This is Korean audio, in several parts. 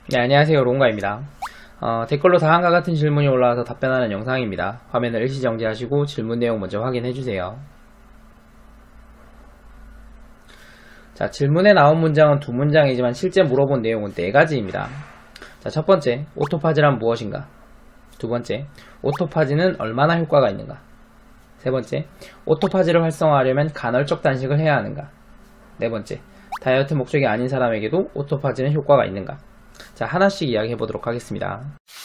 네, 안녕하세요. 롱가입니다. 댓글로 다음과 같은 질문이 올라와서 답변하는 영상입니다. 화면을 일시 정지하시고 질문 내용 먼저 확인해주세요. 자, 질문에 나온 문장은 두 문장이지만 실제 물어본 내용은 네 가지입니다. 자, 첫 번째, 오토파지란 무엇인가? 두 번째, 오토파지는 얼마나 효과가 있는가? 세 번째, 오토파지를 활성화하려면 간헐적 단식을 해야 하는가? 네 번째, 다이어트 목적이 아닌 사람에게도 오토파지는 효과가 있는가? 자, 하나씩 이야기해 보도록 하겠습니다.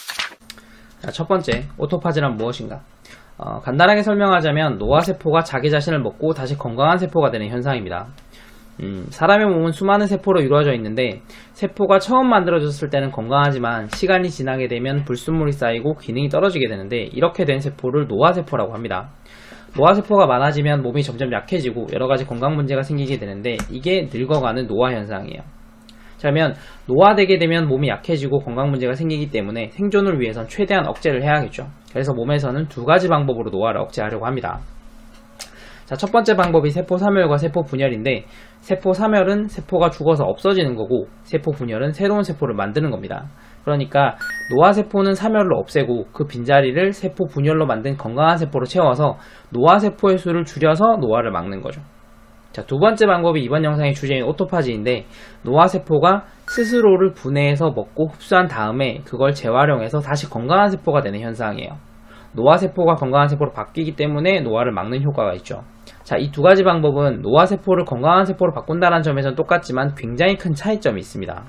자, 첫 번째, 오토파지란 무엇인가? 간단하게 설명하자면 노화세포가 자기 자신을 먹고 다시 건강한 세포가 되는 현상입니다. 사람의 몸은 수많은 세포로 이루어져 있는데 세포가 처음 만들어졌을 때는 건강하지만 시간이 지나게 되면 불순물이 쌓이고 기능이 떨어지게 되는데 이렇게 된 세포를 노화세포라고 합니다. 노화세포가 많아지면 몸이 점점 약해지고 여러가지 건강 문제가 생기게 되는데 이게 늙어가는 노화 현상이에요. 그러면 노화되게 되면 몸이 약해지고 건강 문제가 생기기 때문에 생존을 위해선 최대한 억제를 해야겠죠. 그래서 몸에서는 두 가지 방법으로 노화를 억제하려고 합니다. 자, 첫 번째 방법이 세포 사멸과 세포 분열인데 세포 사멸은 세포가 죽어서 없어지는 거고 세포 분열은 새로운 세포를 만드는 겁니다. 그러니까 노화세포는 사멸로 없애고 그 빈자리를 세포 분열로 만든 건강한 세포로 채워서 노화세포의 수를 줄여서 노화를 막는 거죠. 자, 두 번째 방법이 이번 영상의 주제인 오토파지인데 노화세포가 스스로를 분해해서 먹고 흡수한 다음에 그걸 재활용해서 다시 건강한 세포가 되는 현상이에요. 노화세포가 건강한 세포로 바뀌기 때문에 노화를 막는 효과가 있죠. 자, 이 두 가지 방법은 노화세포를 건강한 세포로 바꾼다는 점에서는 똑같지만 굉장히 큰 차이점이 있습니다.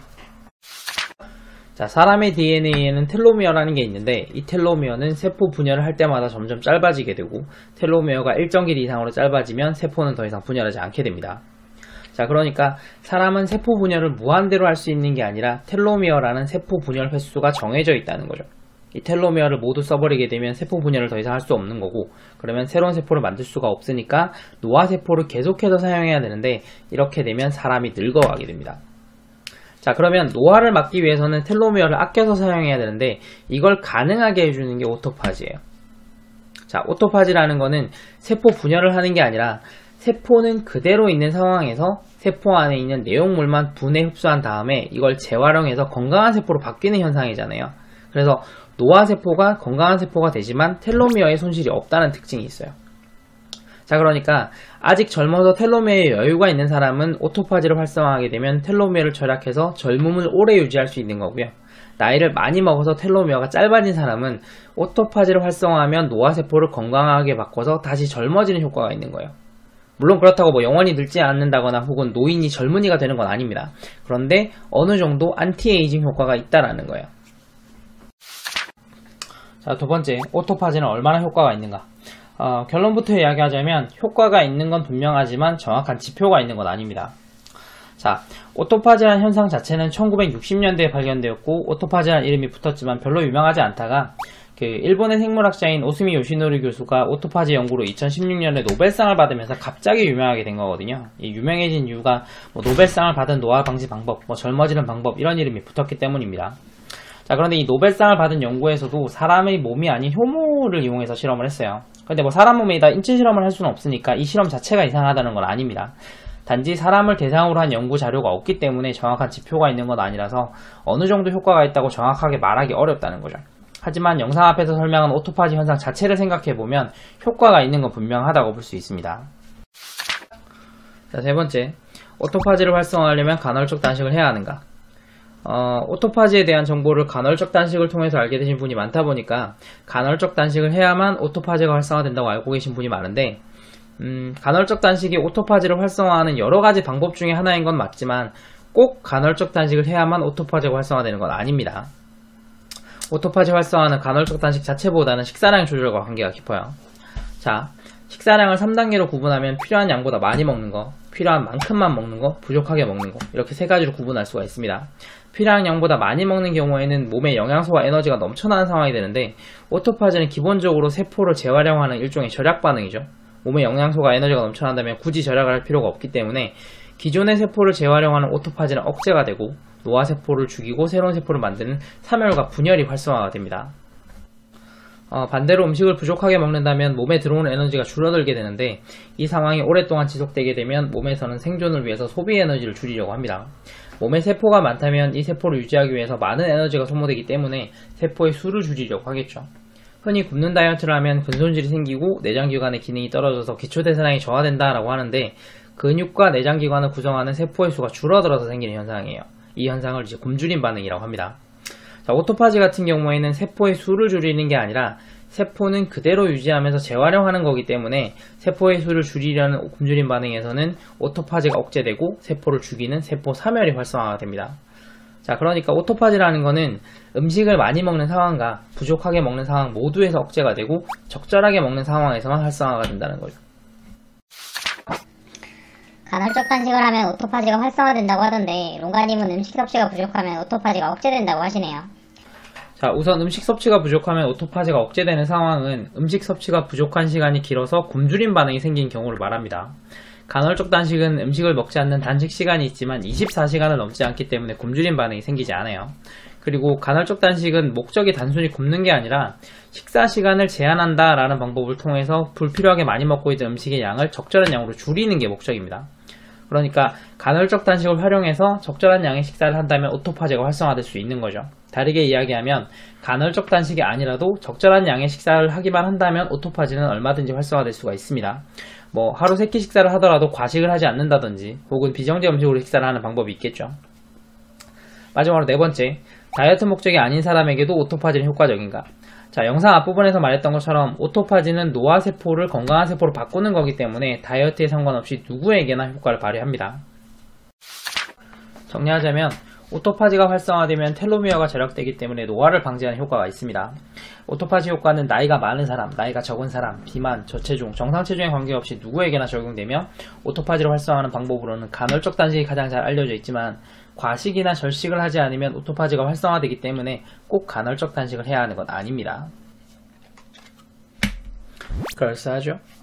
자, 사람의 DNA에는 텔로미어라는 게 있는데 이 텔로미어는 세포 분열을 할 때마다 점점 짧아지게 되고 텔로미어가 일정 길이 이상으로 짧아지면 세포는 더 이상 분열하지 않게 됩니다. 자, 그러니까 사람은 세포 분열을 무한대로 할 수 있는 게 아니라 텔로미어라는 세포 분열 횟수가 정해져 있다는 거죠. 이 텔로미어를 모두 써버리게 되면 세포 분열을 더 이상 할 수 없는 거고 그러면 새로운 세포를 만들 수가 없으니까 노화세포를 계속해서 사용해야 되는데 이렇게 되면 사람이 늙어가게 됩니다. 자, 그러면 노화를 막기 위해서는 텔로미어를 아껴서 사용해야 되는데 이걸 가능하게 해주는 게 오토파지예요. 자, 오토파지라는 거는 세포 분열을 하는 게 아니라 세포는 그대로 있는 상황에서 세포 안에 있는 내용물만 분해 흡수한 다음에 이걸 재활용해서 건강한 세포로 바뀌는 현상이잖아요. 그래서 노화세포가 건강한 세포가 되지만 텔로미어에 손실이 없다는 특징이 있어요. 자, 그러니까 아직 젊어서 텔로미어에 여유가 있는 사람은 오토파지를 활성화하게 되면 텔로미어를 절약해서 젊음을 오래 유지할 수 있는 거고요. 나이를 많이 먹어서 텔로미어가 짧아진 사람은 오토파지를 활성화하면 노화세포를 건강하게 바꿔서 다시 젊어지는 효과가 있는 거예요. 물론 그렇다고 뭐 영원히 늙지 않는다거나 혹은 노인이 젊은이가 되는 건 아닙니다. 그런데 어느 정도 안티에이징 효과가 있다라는 거예요. 자, 두 번째, 오토파지는 얼마나 효과가 있는가? 결론부터 이야기하자면 효과가 있는 건 분명하지만 정확한 지표가 있는 건 아닙니다. 자, 오토파지라는 현상 자체는 1960년대에 발견되었고 오토파지라는 이름이 붙었지만 별로 유명하지 않다가 일본의 생물학자인 오스미 요시노리 교수가 오토파지 연구로 2016년에 노벨상을 받으면서 갑자기 유명하게 된 거거든요. 이 유명해진 이유가 노벨상을 받은 노화 방지 방법, 젊어지는 방법 이런 이름이 붙었기 때문입니다. 자, 그런데 이 노벨상을 받은 연구에서도 사람의 몸이 아닌 효모를 이용해서 실험을 했어요. 근데 사람 몸에다 인체 실험을 할 수는 없으니까 이 실험 자체가 이상하다는 건 아닙니다. 단지 사람을 대상으로 한 연구 자료가 없기 때문에 정확한 지표가 있는 건 아니라서 어느 정도 효과가 있다고 정확하게 말하기 어렵다는 거죠. 하지만 영상 앞에서 설명한 오토파지 현상 자체를 생각해보면 효과가 있는 건 분명하다고 볼 수 있습니다. 자, 세 번째, 오토파지를 활성화하려면 간헐적 단식을 해야 하는가? 오토파지에 대한 정보를 간헐적 단식을 통해서 알게 되신 분이 많다 보니까 간헐적 단식을 해야만 오토파지가 활성화된다고 알고 계신 분이 많은데 간헐적 단식이 오토파지를 활성화하는 여러가지 방법 중에 하나인 건 맞지만 꼭 간헐적 단식을 해야만 오토파지가 활성화되는 건 아닙니다. 오토파지 활성화는 간헐적 단식 자체보다는 식사량 조절과 관계가 깊어요. 자, 식사량을 3단계로 구분하면 필요한 양보다 많이 먹는 거, 필요한 만큼만 먹는 거, 부족하게 먹는 거 이렇게 세 가지로 구분할 수가 있습니다. 필요한 양보다 많이 먹는 경우에는 몸에 영양소와 에너지가 넘쳐나는 상황이 되는데 오토파지는 기본적으로 세포를 재활용하는 일종의 절약 반응이죠. 몸에 영양소가 에너지가 넘쳐난다면 굳이 절약을 할 필요가 없기 때문에 기존의 세포를 재활용하는 오토파지는 억제가 되고 노화세포를 죽이고 새로운 세포를 만드는 사멸과 분열이 활성화가 됩니다. 반대로 음식을 부족하게 먹는다면 몸에 들어오는 에너지가 줄어들게 되는데 이 상황이 오랫동안 지속되게 되면 몸에서는 생존을 위해서 소비 에너지를 줄이려고 합니다. 몸에 세포가 많다면 이 세포를 유지하기 위해서 많은 에너지가 소모되기 때문에 세포의 수를 줄이려고 하겠죠. 흔히 굶는 다이어트를 하면 근손실이 생기고 내장기관의 기능이 떨어져서 기초대사량이 저하된다라고 하는데 근육과 내장기관을 구성하는 세포의 수가 줄어들어서 생기는 현상이에요. 이 현상을 이제 굶주림 반응이라고 합니다. 자, 오토파지 같은 경우에는 세포의 수를 줄이는 게 아니라 세포는 그대로 유지하면서 재활용하는 거기 때문에 세포의 수를 줄이려는 굶주림 반응에서는 오토파지가 억제되고 세포를 죽이는 세포 사멸이 활성화가 됩니다. 자, 그러니까 오토파지라는 거는 음식을 많이 먹는 상황과 부족하게 먹는 상황 모두에서 억제가 되고 적절하게 먹는 상황에서만 활성화가 된다는 거죠. 간헐적 단식을 하면 오토파지가 활성화된다고 하던데 롱가님은 음식 섭취가 부족하면 오토파지가 억제된다고 하시네요. 자, 우선 음식 섭취가 부족하면 오토파지가 억제되는 상황은 음식 섭취가 부족한 시간이 길어서 굶주림 반응이 생긴 경우를 말합니다. 간헐적 단식은 음식을 먹지 않는 단식 시간이 있지만 24시간을 넘지 않기 때문에 굶주림 반응이 생기지 않아요. 그리고 간헐적 단식은 목적이 단순히 굶는 게 아니라 식사 시간을 제한한다 라는 방법을 통해서 불필요하게 많이 먹고 있던 음식의 양을 적절한 양으로 줄이는 게 목적입니다. 그러니까 간헐적 단식을 활용해서 적절한 양의 식사를 한다면 오토파지가 활성화될 수 있는 거죠. 다르게 이야기하면 간헐적 단식이 아니라도 적절한 양의 식사를 하기만 한다면 오토파지는 얼마든지 활성화될 수가 있습니다. 뭐 하루 3끼 식사를 하더라도 과식을 하지 않는다든지 혹은 비정제 음식으로 식사를 하는 방법이 있겠죠. 마지막으로 네 번째, 다이어트 목적이 아닌 사람에게도 오토파지는 효과적인가? 자, 영상 앞부분에서 말했던 것처럼 오토파지는 노화세포를 건강한 세포로 바꾸는 거기 때문에 다이어트에 상관없이 누구에게나 효과를 발휘합니다. 정리하자면 오토파지가 활성화되면 텔로미어가 절약되기 때문에 노화를 방지하는 효과가 있습니다. 오토파지 효과는 나이가 많은 사람, 나이가 적은 사람, 비만, 저체중, 정상체중에 관계없이 누구에게나 적용되며 오토파지를 활성화하는 방법으로는 간헐적 단식이 가장 잘 알려져 있지만 과식이나 절식을 하지 않으면 오토파지가 활성화되기 때문에 꼭 간헐적 단식을 해야 하는 건 아닙니다. 그럴싸하죠?